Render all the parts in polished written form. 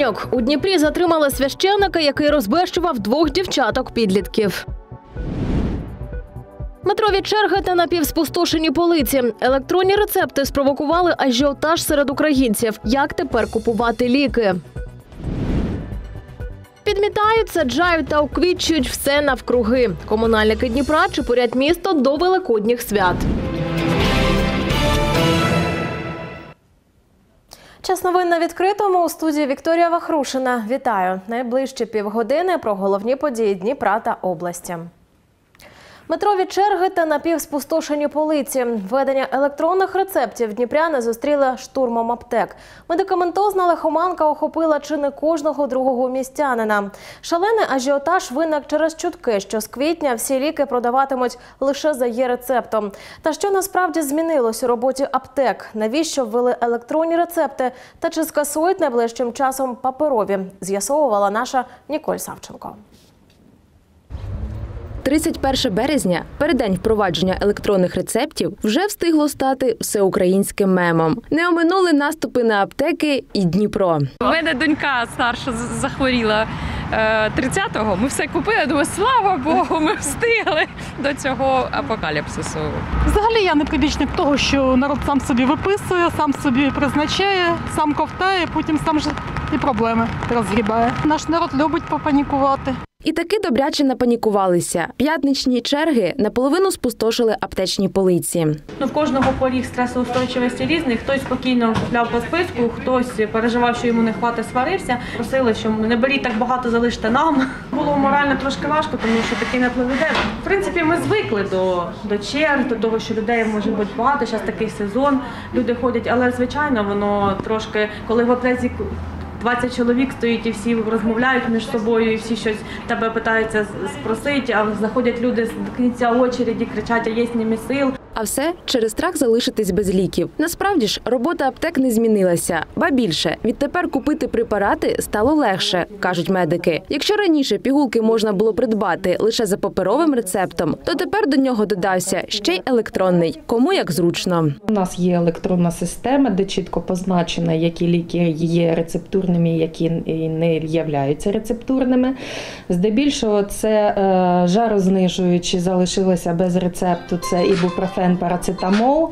Романюк. У Дніпрі затримали священника, який розбещував 2 дівчаток-підлітків. Метрові черги та напівспустошені полиці. Електронні рецепти спровокували ажіотаж серед українців. Як тепер купувати ліки? Підмітають, саджають та уквітчують все навкруги. Комунальники Дніпра чепурять місто до Великодніх свят. Час новин на відкритому. У студії Вікторія Вахрушина. Вітаю. Найближчі півгодини про головні події Дніпра та області. Метрові черги та напівспустошені полиці. Введення електронних рецептів дніпряни зустріли штурмом аптек. Медикаментозна лихоманка охопила чи не кожного другого містянина. Шалений ажіотаж виник через чутки, що з квітня всі ліки продаватимуть лише за є-рецептом. Та що насправді змінилось у роботі аптек? Навіщо ввели електронні рецепти? Та чи скасують найближчим часом паперові? З'ясовувала наша Ніколь Савченко. 31 березня, переддень впровадження електронних рецептів, вже встигло стати всеукраїнським мемом. Не оминули наступи на аптеки і Дніпро. У мене донька старша захворіла 30-го. Ми все купили, думаю, слава Богу, ми встигли до цього апокаліпсису. Взагалі я не прибічник того, що народ сам собі виписує, сам собі призначає, сам ковтає, потім сам ж і проблеми розгрібає. Наш народ любить попанікувати. І таки добряче напанікувалися. П'ятничні черги наполовину спустошили аптечні полиці. В кожного поріг стресоустойчивості різний. Хтось спокійно купляв по списку, хтось переживав, що йому не хватить, сварився. Просили, що не беріть так багато, залиште нам. Було морально трошки важко, тому що такий наплив людей. В принципі, ми звикли до черг, до того, що людей може бути багато. Зараз такий сезон, люди ходять, але звичайно воно трошки, коли в аптеці 20 чоловік стоїть і всі розмовляють між собою, і всі щось тебе питаються спросити, а заходять люди з кінця очереді, кричать, а є ними сил. А все через страх залишитись без ліків. Насправді ж, робота аптек не змінилася. Ба більше, відтепер купити препарати стало легше, кажуть медики. Якщо раніше пігулки можна було придбати лише за паперовим рецептом, то тепер до нього додався ще й електронний. Кому як зручно. У нас є електронна система, де чітко позначено, які ліки є рецептурними, які не являються рецептурними. Здебільшого це жарознижуючі залишилися без рецепту, це ібупрофен, парацетамол,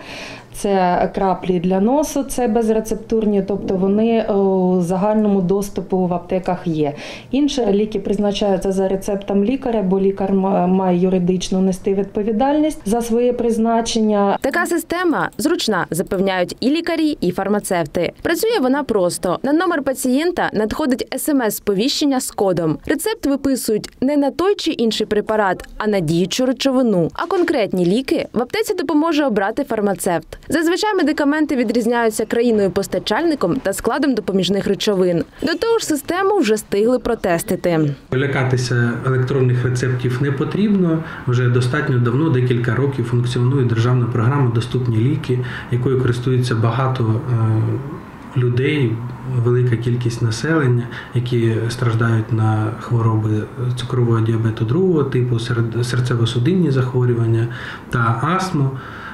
це краплі для носу, це безрецептурні, тобто вони у загальному доступу в аптеках є. Інші ліки призначаються за рецептом лікаря, бо лікар має юридично нести відповідальність за своє призначення. Така система зручна, запевняють і лікарі, і фармацевти. Працює вона просто. На номер пацієнта надходить смс-сповіщення з кодом. Рецепт виписують не на той чи інший препарат, а на діючу речовину. А конкретні ліки в аптеці допоможе обрати фармацевт. Зазвичай медикаменти відрізняються країною-постачальником та складом допоміжних речовин. До того ж, систему вже встигли протестити. Лякатися електронних рецептів не потрібно. Вже достатньо давно, декілька років, функціонує державна програма «Доступні ліки», якою користуються багато людей, велика кількість населення, які страждають на хвороби цукрового діабету 2 типу, серцево-судинні захворювання та астму.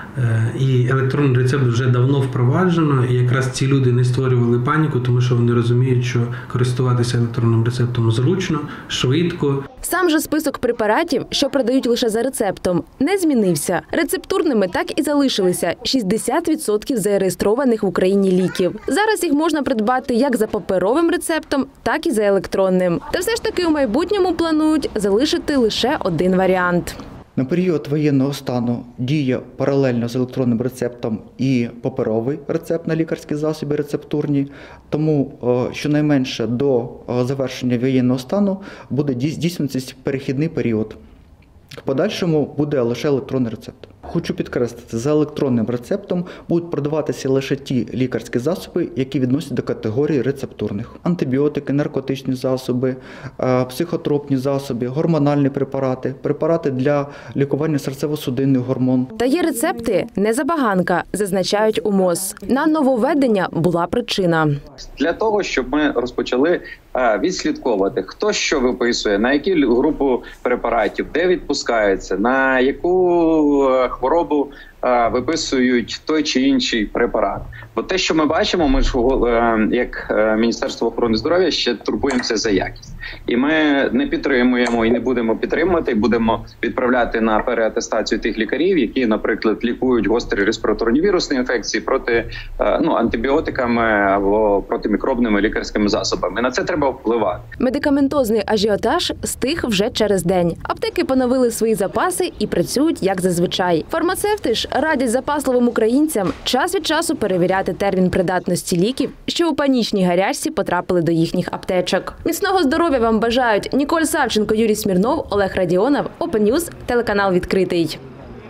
І електронний рецепт вже давно впроваджено, і якраз ці люди не створювали паніку, тому що вони розуміють, що користуватися електронним рецептом зручно, швидко. Сам же список препаратів, що продають лише за рецептом, не змінився. Рецептурними так і залишилися 60% зареєстрованих в Україні ліків. Зараз їх можна придбати як за паперовим рецептом, так і за електронним. Та все ж таки у майбутньому планують залишити лише один варіант. На період воєнного стану діє паралельно з електронним рецептом і паперовий рецепт на лікарські засоби рецептурні, тому щонайменше до завершення воєнного стану буде здійснюватися перехідний період. В подальшому буде лише електронний рецепт. Хочу підкреслити, за електронним рецептом будуть продаватися лише ті лікарські засоби, які відносять до категорії рецептурних. Антибіотики, наркотичні засоби, психотропні засоби, гормональні препарати, препарати для лікування серцево-судинних гормон. Та є рецепти не забаганка, зазначають у МОЗ. На нововведення була причина. Для того, щоб ми розпочали відслідковувати, хто що виписує, на яку групу препаратів, де відпускається, на яку хворобу виписують той чи інший препарат. Бо те, що ми бачимо, ми ж як Міністерство охорони здоров'я ще турбуємося за якість. І ми не підтримуємо і не будемо підтримувати, будемо відправляти на переатестацію тих лікарів, які, наприклад, лікують гострі респіраторні вірусні інфекції проти антибіотиками або протимікробними лікарськими засобами. На це треба впливати. Медикаментозний ажіотаж стих вже через день. Аптеки поновили свої запаси і працюють як зазвичай. Фармацевти ж радять запасливим українцям час від часу перевіряти термін придатності ліків, що у панічній гарячці потрапили до їхніх аптечок. Міцного здоров'я вам бажають Ніколь Савченко, Юрій Смірнов, Олег Радіонов, Open News, телеканал «Відкритий».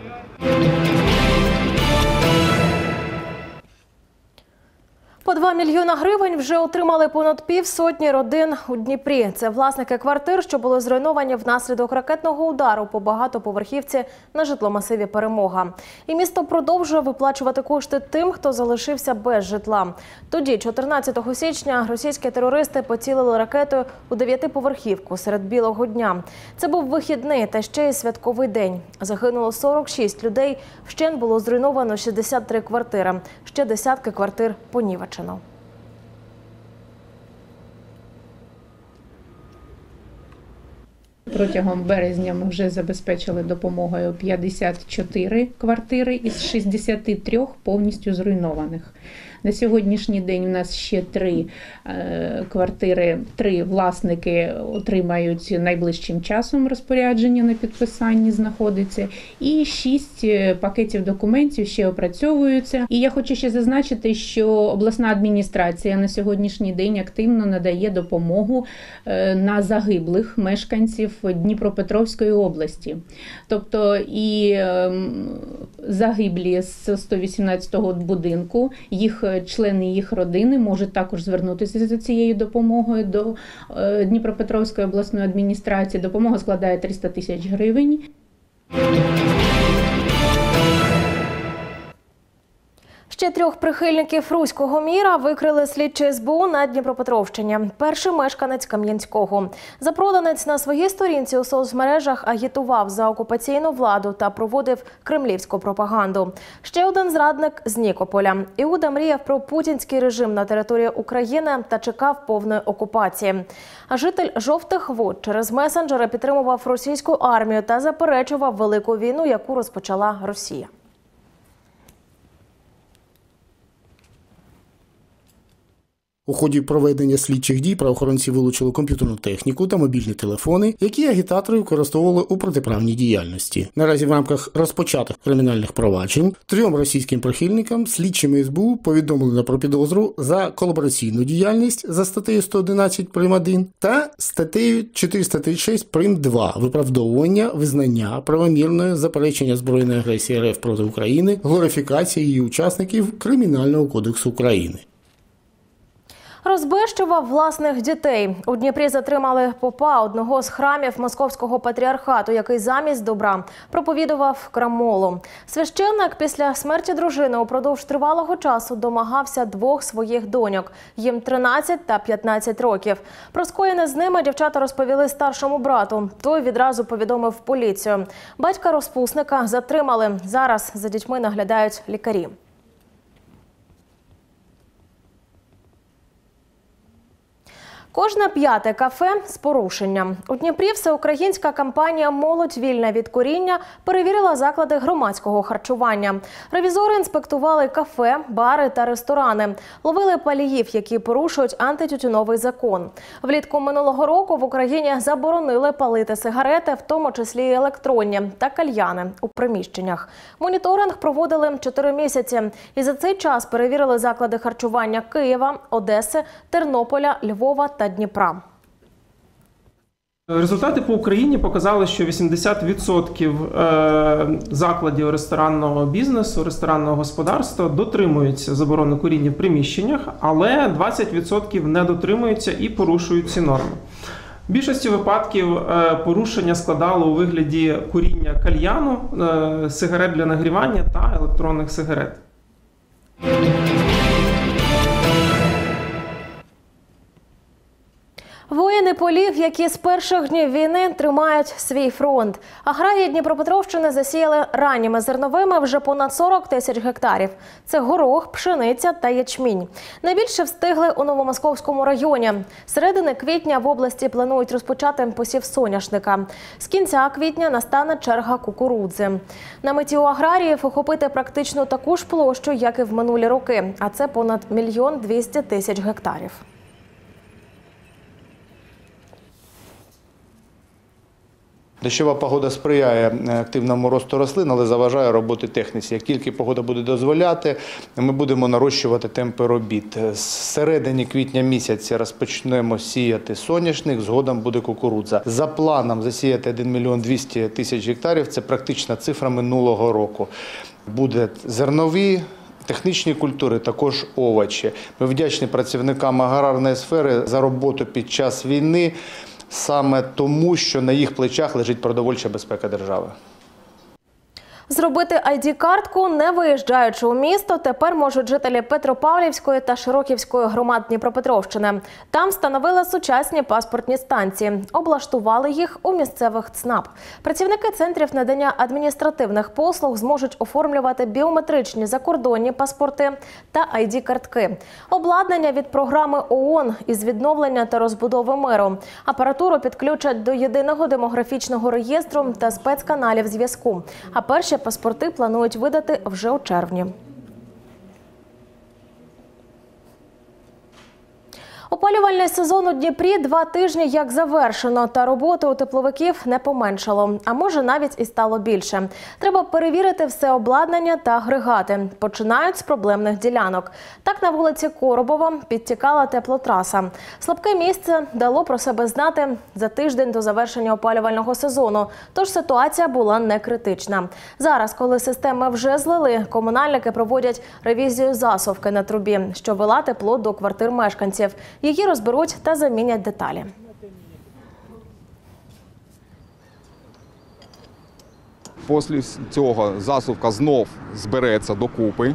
По 2 мільйона гривень вже отримали понад півсотні родин у Дніпрі. Це власники квартир, що були зруйновані внаслідок ракетного удару по багатоповерхівці на житломасиві «Перемога». І місто продовжує виплачувати кошти тим, хто залишився без житла. Тоді, 14 січня, російські терористи поцілили ракетою у 9-поверхівку серед білого дня. Це був вихідний та ще й святковий день. Загинуло 46 людей, вщент було зруйновано 63 квартири. Ще десятки квартир понівечено. Протягом березня ми вже забезпечили допомогою 54 квартири із 63 повністю зруйнованих. На сьогоднішній день у нас ще 3 квартири, 3 власники отримають найближчим часом розпорядження на підписанні знаходиться. І 6 пакетів документів ще опрацьовуються. І я хочу ще зазначити, що обласна адміністрація на сьогоднішній день активно надає допомогу на загиблих мешканців Дніпропетровської області. Тобто і загиблі з 118-го будинку, члени їх родини можуть також звернутися за цією допомогою до Дніпропетровської обласної адміністрації. Допомога складає 300 тисяч гривень. Ще 3 прихильників руського міра викрили слідчі СБУ на Дніпропетровщині. Перший мешканець Кам'янського. Запроданець на своїй сторінці у соцмережах агітував за окупаційну владу та проводив кремлівську пропаганду. Ще один зрадник з Нікополя. Іуда мріяв про путінський режим на території України та чекав повної окупації. А житель Жовтих Вод через месенджери підтримував російську армію та заперечував велику війну, яку розпочала Росія. У ході проведення слідчих дій правоохоронці вилучили комп'ютерну техніку та мобільні телефони, які агітатори використовували у протиправній діяльності. Наразі в рамках розпочатих кримінальних проваджень 3 російським прихильникам слідчими СБУ повідомлено про підозру за колабораційну діяльність за статтею 111 прим. 1 та статтею 436 прим. 2 виправдовування, визнання правомірної заперечення збройної агресії РФ проти України, глорифікації її учасників Кримінального кодексу України. Розбещував власних дітей. У Дніпрі затримали попа одного з храмів Московського патріархату, який замість добра проповідував крамолу. Священник після смерті дружини упродовж тривалого часу домагався 2 своїх доньок. Їм 13 та 15 років. Про скоєне з ними дівчата розповіли старшому брату. Той відразу повідомив поліцію. Батька розпусника затримали. Зараз за дітьми наглядають лікарі. Кожне 5-те кафе з порушенням. У Дніпрі всеукраїнська кампанія «Молодь вільна від куріння» перевірила заклади громадського харчування. Ревізори інспектували кафе, бари та ресторани. Ловили паліїв, які порушують антитютюновий закон. Влітку минулого року в Україні заборонили палити сигарети, в тому числі і електронні, та кальяни у приміщеннях. Моніторинг проводили 4 місяці. І за цей час перевірили заклади харчування Києва, Одеси, Тернополя, Львова та Дніпра. Результати по Україні показали, що 80% закладів ресторанного бізнесу, ресторанного господарства дотримуються заборони куріння в приміщеннях, але 20% не дотримуються і порушують ці норми. В більшості випадків порушення складало у вигляді куріння кальяну, сигарет для нагрівання та електронних сигарет. Воїни полів, які з перших днів війни тримають свій фронт. Аграрії Дніпропетровщини засіяли ранніми зерновими вже понад 40 тисяч гектарів. Це горох, пшениця та ячмінь. Найбільше встигли у Новомосковському районі. З середини квітня в області планують розпочати посів соняшника. З кінця квітня настане черга кукурудзи. На меті у аграріїв охопити практично таку ж площу, як і в минулі роки, а це понад 1 200 000 гектарів. Дощова погода сприяє активному росту рослин, але заважає роботи техніці. Як тільки погода буде дозволяти, ми будемо нарощувати темпи робіт. З середини квітня місяця розпочнемо сіяти соняшник, згодом буде кукурудза. За планом засіяти 1 200 000 гектарів – це практична цифра минулого року. Буде зернові, технічні культури, також овочі. Ми вдячні працівникам аграрної сфери за роботу під час війни, саме тому, що на їх плечах лежить продовольча безпека держави. Зробити ID-картку, не виїжджаючи у місто, тепер можуть жителі Петропавлівської та Широківської громад Дніпропетровщини. Там встановили сучасні паспортні станції. Облаштували їх у місцевих ЦНАП. Працівники центрів надання адміністративних послуг зможуть оформлювати біометричні закордонні паспорти та ID-картки. Обладнання від програми ООН із відновлення та розбудови миру. Апаратуру підключать до єдиного демографічного реєстру та спецканалів зв'язку. А перші паспорти планують видати вже у червні. Опалювальний сезон у Дніпрі 2 тижні як завершено, та роботи у тепловиків не поменшало, а може навіть і стало більше. Треба перевірити все обладнання та агрегати. Починають з проблемних ділянок. Так на вулиці Коробова підтікала теплотраса. Слабке місце дало про себе знати за тиждень до завершення опалювального сезону, тож ситуація була не критична. Зараз, коли системи вже злили, комунальники проводять ревізію засувки на трубі, що вела тепло до квартир мешканців. Її розберуть та замінять деталі. Після цього засувка знов збереться докупи,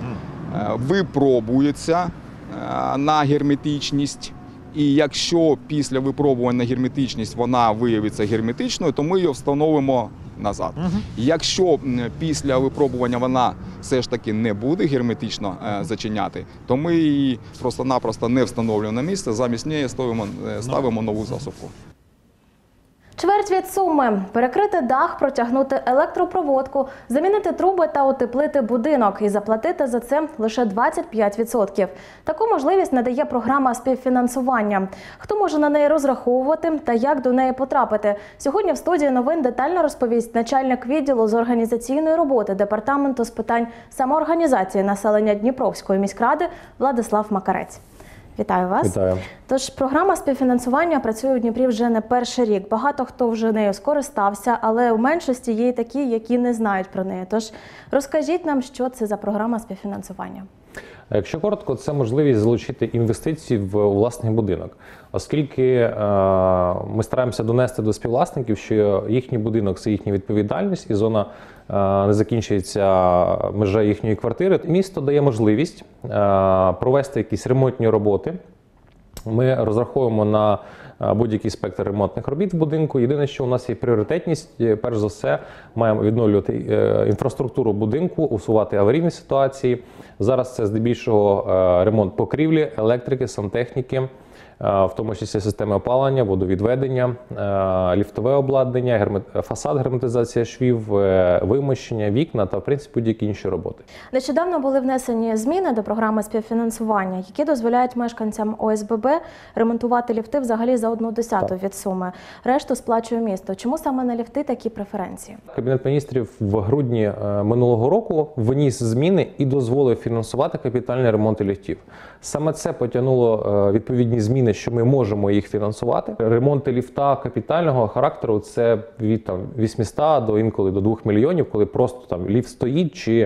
випробується на герметичність. І якщо після випробування на герметичність вона виявиться герметичною, то ми її встановимо назад. Якщо після випробування вона все ж таки не буде герметично зачиняти, то ми її просто-напросто не встановлюємо на місце, замість неї ставимо нову засувку. Чверть від суми – перекрити дах, протягнути електропроводку, замінити труби та утеплити будинок і заплатити за це лише 25%. Таку можливість надає програма співфінансування. Хто може на неї розраховувати та як до неї потрапити? Сьогодні в студії новин детально розповість начальник відділу з організаційної роботи Департаменту з питань самоорганізації населення Дніпровської міськради Владислав Макарець. Вітаю вас. Вітаю. Тож, програма співфінансування працює у Дніпрі вже не перший рік. Багато хто вже нею скористався, але у меншості є й такі, які не знають про неї. Тож, розкажіть нам, що це за програма співфінансування. Якщо коротко, це можливість залучити інвестиції в власний будинок. Оскільки ми стараємося донести до співвласників, що їхній будинок – це їхня відповідальність, і зона не закінчується межа їхньої квартири. Місто дає можливість провести якісь ремонтні роботи. Ми розраховуємо на будь-який спектр ремонтних робіт в будинку. Єдине, що у нас є пріоритетність, перш за все, маємо відновлювати інфраструктуру будинку, усувати аварійні ситуації. Зараз це здебільшого ремонт покрівлі, електрики, сантехніки, в тому числі системи опалення, водовідведення, ліфтове обладнання, фасад, герметизація швів, вимощення, вікна та, в принципі, будь-які інші роботи. Нещодавно були внесені зміни до програми співфінансування, які дозволяють мешканцям ОСББ ремонтувати ліфти взагалі за 1/10 від суми. Решту сплачує місто. Чому саме на ліфти такі преференції? Кабінет міністрів в грудні минулого року вніс зміни і дозволив фінансувати капітальні ремонти ліфтів. Саме це потягнуло відповідні зміни, що ми можемо їх фінансувати. Ремонти ліфта капітального характеру – це від 800 до інколи до 2 мільйонів, коли просто ліфт стоїть, чи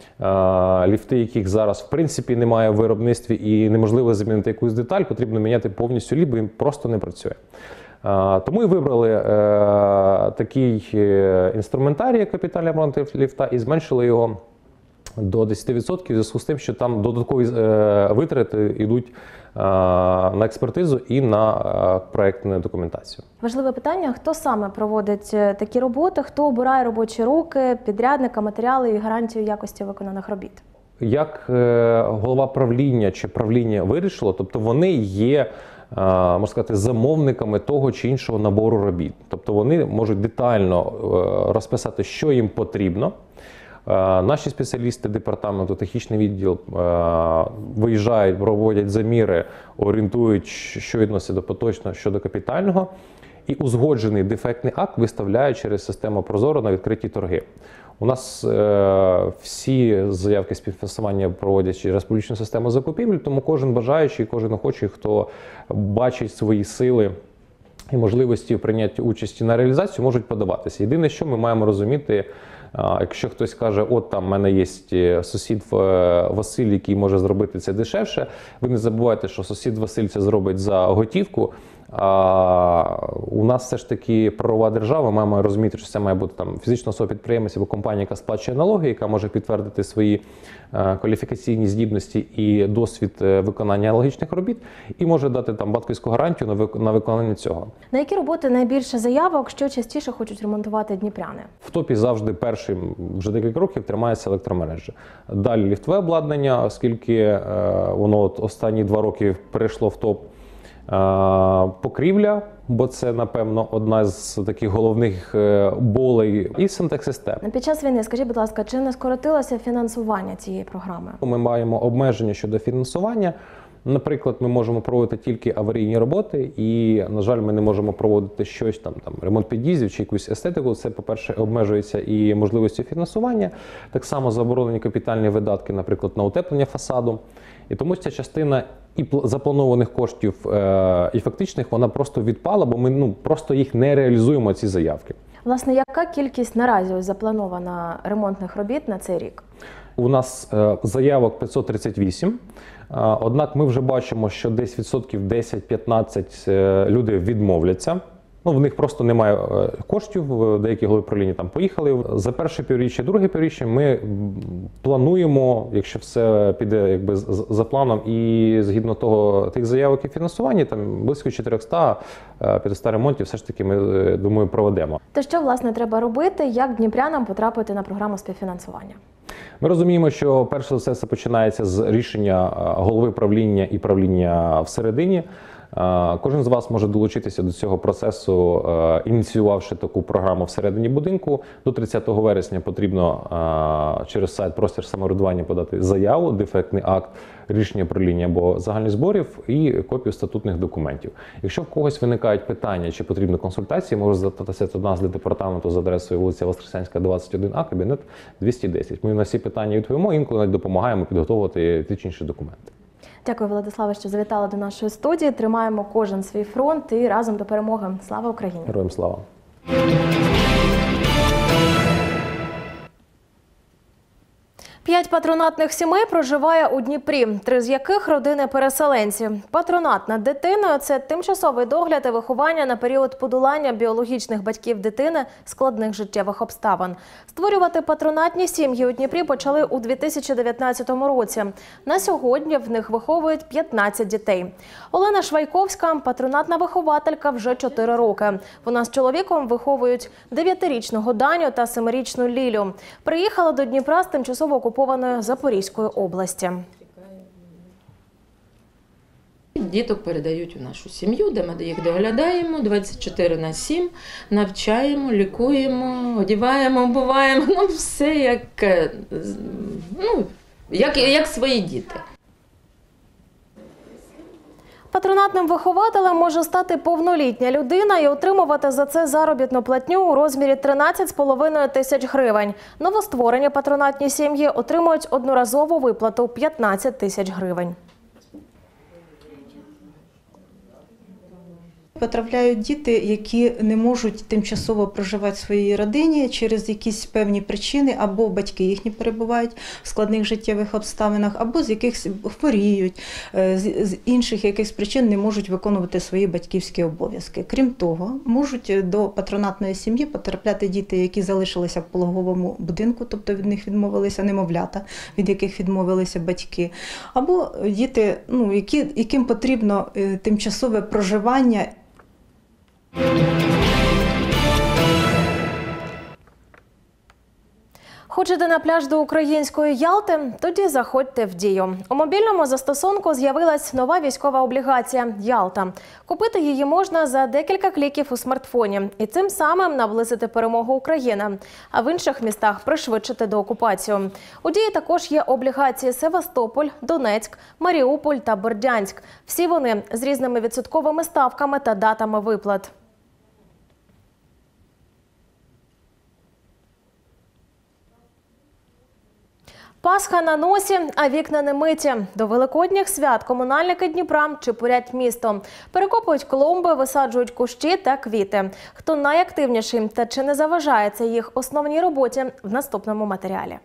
ліфти, яких зараз в принципі немає в виробництві і неможливо замінити якусь деталь, потрібно міняти повністю ліфт, бо він просто не працює. Тому і вибрали такий інструментарій, як капітальний ремонт ліфта, і зменшили його до 10% в зв'язку з тим, що там додаткові витрати йдуть на експертизу і на проєктну документацію. Важливе питання, хто саме проводить такі роботи, хто обирає робочі руки, підрядника, матеріали і гарантію якості виконаних робіт? Як голова правління чи правління вирішило, тобто вони є, можна сказати, замовниками того чи іншого набору робіт. Тобто вони можуть детально розписати, що їм потрібно. Наші спеціалісти департаменту, технічний відділ виїжджають, проводять заміри, орієнтують, що відноситься до поточного, що до капітального. І узгоджений дефектний акт виставляють через систему Прозоро на відкриті торги. У нас всі заявки співфінансування проводять через публічну систему закупівель, тому кожен бажаючий, кожен охочий, хто бачить свої сили і можливості в прийнятті участі на реалізацію, можуть подаватися. Єдине, що ми маємо розуміти, якщо хтось каже, от там в мене є сусід Василь, який може зробити це дешевше, ви не забувайте, що сусід Василь це зробить за готівку. У нас все ж таки правова держава, ми маємо розуміти, що це має бути там фізична особа-підприємець або компанія, яка сплачує налоги, яка може підтвердити свої кваліфікаційні здібності і досвід виконання аналогічних робіт, і може дати там банківську гарантію на виконання цього. На які роботи найбільше заявок, що частіше хочуть ремонтувати дніпряни? В топі завжди першим вже декілька років тримається електромережа. Далі ліфтове обладнання, оскільки воно останні 2 роки перейшло в топ. Покрівля, бо це, напевно, одна з таких головних болей, і сантехсистема. Під час війни, скажіть, будь ласка, чи не скоротилося фінансування цієї програми? Ми маємо обмеження щодо фінансування. Наприклад, ми можемо проводити тільки аварійні роботи і, на жаль, ми не можемо проводити щось там ремонт під'їздів чи якусь естетику. Це, по-перше, обмежується і можливістю фінансування. Так само заборонені капітальні видатки, наприклад, на утеплення фасаду. І тому ця частина і запланованих коштів, і фактичних, вона просто відпала, бо ми просто їх не реалізуємо, ці заявки. Власне, яка кількість наразі запланована ремонтних робіт на цей рік? У нас заявок 538, однак ми вже бачимо, що десь відсотків 10-15 люди відмовляться. В них просто немає коштів, деякі голови правління там поїхали. За перше півріччя, друге півріччя ми плануємо, якщо все піде якби за планом і згідно тих заявок і фінансування, там близько 400-500 ремонтів все ж таки ми, думаю, проведемо. То що, власне, треба робити, як дніпрянам потрапити на програму співфінансування? Ми розуміємо, що перше за все починається з рішення голови правління і правління всередині. Кожен з вас може долучитися до цього процесу, ініціювавши таку програму всередині будинку. До 30 вересня потрібно через сайт «Простір самоврядування» подати заяву, дефектний акт, рішення правління або загальних зборів і копію статутних документів. Якщо в когось виникають питання чи потрібні консультації, можуть звертатися до нас, для департаменту, за адресою вулиця Воскресенська, 21А, кабінет 210. Ми на всі питання відповімо, інколи навіть допомагаємо підготовити ті чи інші документи. Дякую, Владиславе, що завітали до нашої студії. Тримаємо кожен свій фронт і разом до перемоги. Слава Україні! Героям слава! 5 патронатних сімей проживає у Дніпрі, 3 з яких – родини-переселенці. Патронат над дитиною – це тимчасовий догляд і виховання на період подолання біологічних батьків дитини складних життєвих обставин. Створювати патронатні сім'ї у Дніпрі почали у 2019 році. На сьогодні в них виховують 15 дітей. Олена Швайковська – патронатна вихователька вже 4 роки. Вона з чоловіком виховують 9-річного Даню та 7-річну Лілю. Приїхала до Дніпра з тимчасово окупованої Запорізької області. Діток передають у нашу сім'ю, де ми їх доглядаємо 24/7, навчаємо, лікуємо, одягаємо, обуваємо, все як свої діти. Патронатним вихователем може стати повнолітня людина і отримувати за це заробітну платню у розмірі 13,5 тисяч гривень. Новостворені патронатні сім'ї отримують одноразову виплату 15 тисяч гривень. Потрапляють діти, які не можуть тимчасово проживати в своїй родині через якісь певні причини, або батьки їхні перебувають в складних життєвих обставинах, або з якихось хворіють, з інших якихось причин не можуть виконувати свої батьківські обов'язки. Крім того, можуть до патронатної сім'ї потрапляти діти, які залишилися в пологовому будинку, тобто від них відмовилися немовлята, від яких відмовилися батьки, або діти, яким потрібно тимчасове проживання. Хочете на пляж до української Ялти? Тоді заходьте в Дію. У мобільному застосунку з'явилась нова військова облігація «Ялта». Купити її можна за декілька кліків у смартфоні і цим самим наблизити перемогу України, а в інших містах пришвидшити деокупацію. У Дії також є облігації Севастополь, Донецьк, Маріуполь та Бердянськ. Всі вони з різними відсотковими ставками та датами виплат. Пасха на носі, а вікна не миті. До великодніх свят комунальники Дніпра чепурять місто. Перекопують клумби, висаджують кущі та квіти. Хто найактивніший та чи не заважає це їх основній роботі – в наступному матеріалі.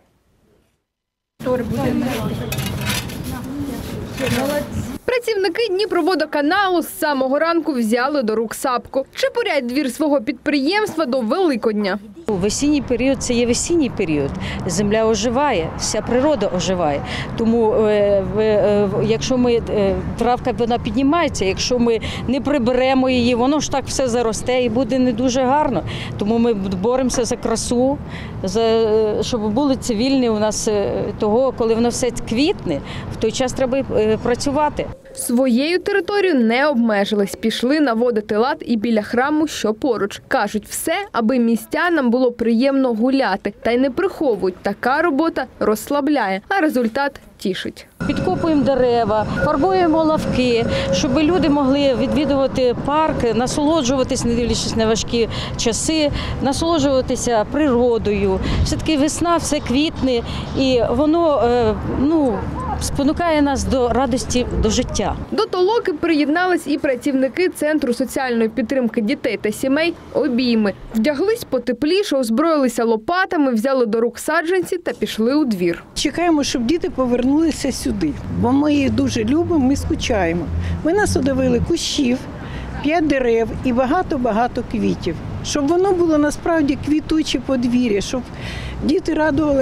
Працівники Дніпроводоканалу з самого ранку взяли до рук сапку. Чепурять двір свого підприємства до Великодня. Весінній період – це є весінній період. Земля оживає, вся природа оживає. Тому, якщо травка вона піднімається, якщо ми не приберемо її, воно ж так все заросте і буде не дуже гарно. Тому ми боремося за красу, щоб були цивільні у нас того, коли воно все квітне, в той час треба працювати. Своєю територією не обмежились. Пішли наводити лад і біля храму, що поруч. Кажуть, все, аби містянам було приємно гуляти. Та й не приховують. Така робота розслабляє, а результат тішить. Підкопуємо дерева, фарбуємо лавки, щоб люди могли відвідувати парк, насолоджуватись, не дивлячись на важкі часи, насолоджуватися природою. Все-таки весна, все квітне і воно, спонукає нас до радості, до життя. До толоки приєднались і працівники Центру соціальної підтримки дітей та сімей «Обійми». Вдяглись потепліше, озброїлися лопатами, взяли до рук саджанці та пішли у двір. Чекаємо, щоб діти повернулися сюди, бо ми їх дуже любимо, ми скучаємо. Ми насадовили кущів, 5 дерев і багато-багато квітів. Щоб воно було насправді квітуче подвір'я, щоб діти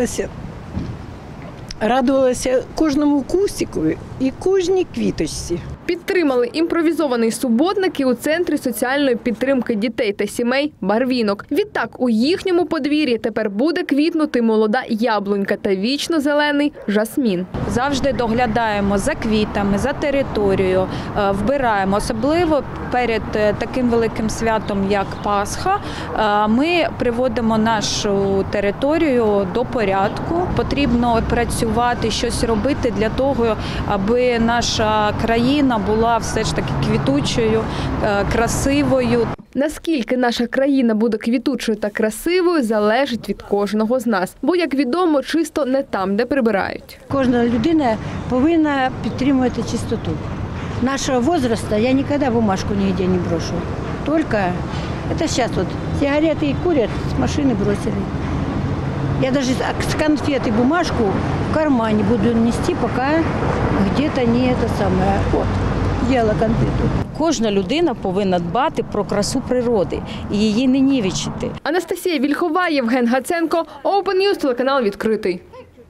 радувалися кожному кустикові і кожній квіточці. Підтримали імпровізований суботник і у Центрі соціальної підтримки дітей та сімей «Барвінок». Відтак, у їхньому подвір'ї тепер буде квітнути молода яблунька та вічно-зелений жасмін. Завжди доглядаємо за квітами, за територією, вбираємо. Особливо перед таким великим святом, як Пасха, ми приводимо нашу територію до порядку. Потрібно працювати, щось робити для того, аби наша країна була все ж таки квітучою, красивою. Наскільки наша країна буде квітучою та красивою, залежить від кожного з нас. Бо, як відомо, чисто не там, де прибирають. Кожна людина повинна підтримувати чистоту. Нашого возраста я ніколи бумажку нігде не брошу. Тільки, це зараз от, сигарети курять, з машини бросили. Я навіть з конфети бумажку в кармані буду нести, поки где-то не це саме. От, їла конфету. Кожна людина повинна дбати про красу природи і її не нівечити. Анастасія Вільхова, Євген Гаценко, Open News, телеканал «Відкритий».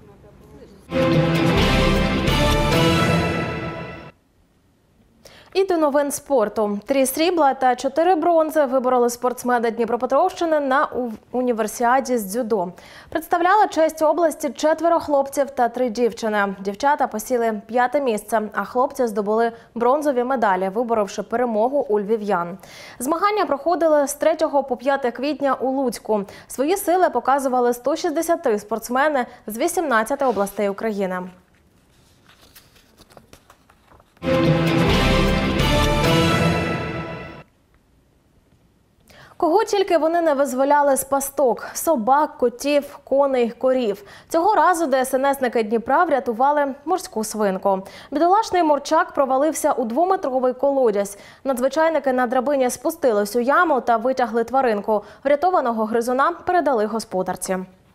І до новин спорту. 3 срібла та 4 бронзи вибороли спортсмени Дніпропетровщини на універсіаді з дзюдо. Представляла честь області 4 хлопців та 3 дівчини. Дівчата посіли 5-те місце, а хлопці здобули бронзові медалі, виборовши перемогу у львів'ян. Змагання проходили з 3 по 5 квітня у Луцьку. Свої сили показували 163 спортсмени з 18 областей України. Кого тільки вони не визволяли з пасток – собак, котів, коней, корів. Цього разу ДСНСники Дніпра врятували морську свинку. Бідолашний морчак провалився у 2-метровий колодязь. Надзвичайники на драбині спустились у яму та витягли тваринку. Врятованого гризуна передали господарці.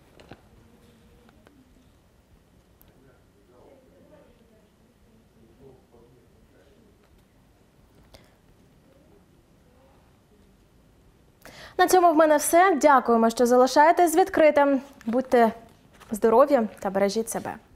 На цьому в мене все. Дякуємо, що залишаєтесь з відкритим. Будьте здорові та бережіть себе.